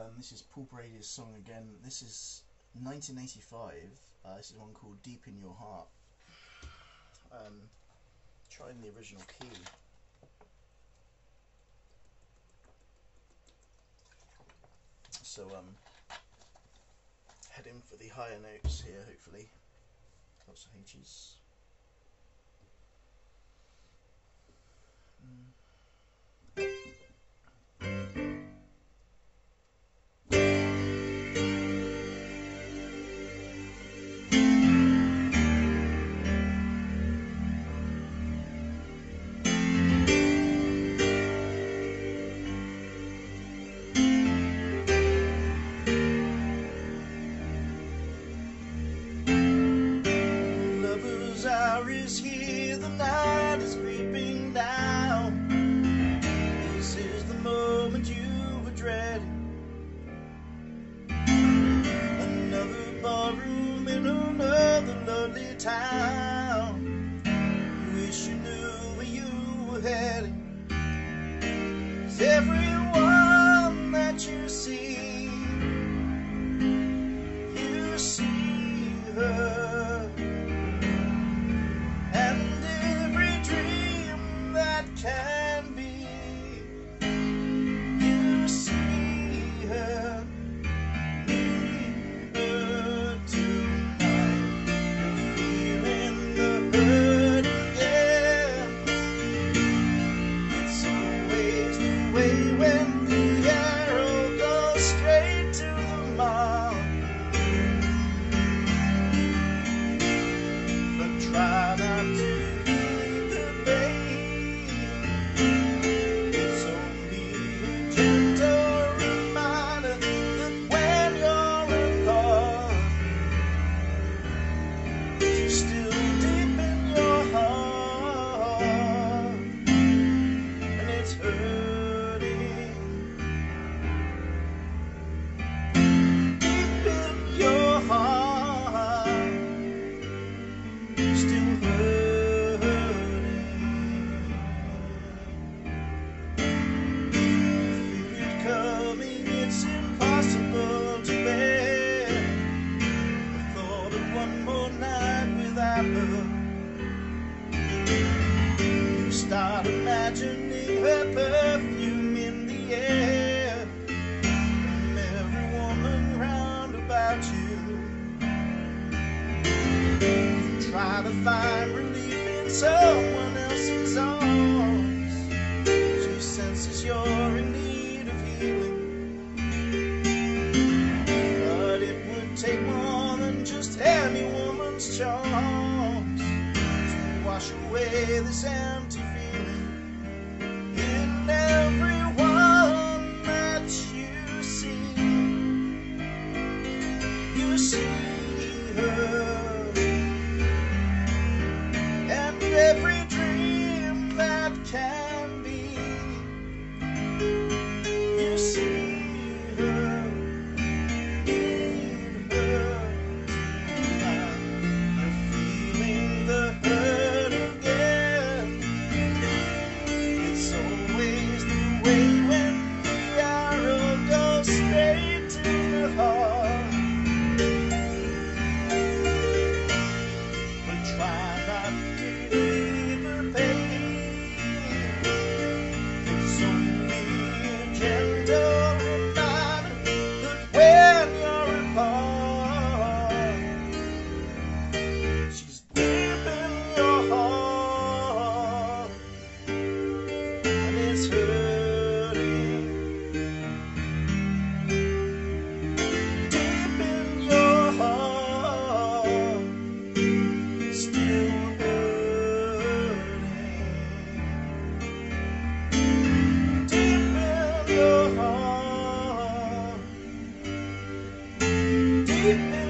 This is Paul Brady's song again. This is 1985. This is one called Deep in Your Heart. Trying the original key. So heading for the higher notes here, hopefully. Lots of H's. Is here, the night is creeping down. This is the moment you were dreading. Another ballroom in another lovely town. You wish you knew where you were heading. 'Cause everyone that you see her. Can be, you see her, need her tonight. You're feeling the hurt again. It's always the way when the arrow goes straight to the mark. But try not to. You start imagining her perfume in the air, from every woman round about you. You try to find relief in someone else's arms. She senses you're in need of healing, but it would take more than just any woman's charms to wash away this empty feeling in everyone that you see. You see her, and every dream that can be. You see her, need her tonight. You're feeling the hurt again. It's always the way when the arrow goes straight to the heart. But try not to leave the pain. It's only a gentle reminder that when you're apart, she's deep in your heart, and it's hurting. Deep in your heart, still hurting. Deep in your heart, deep in